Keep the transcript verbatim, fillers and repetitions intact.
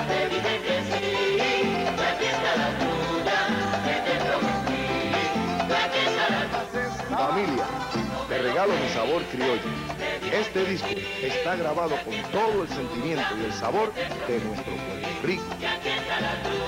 te dije que sí, aquí está la tuya, que te prometí, aquí está la tuya. Familia, te regalo mi sabor criollo. Este disco está grabado con todo el sentimiento y el sabor de nuestro Puerto Rico. Y aquí está la tuya.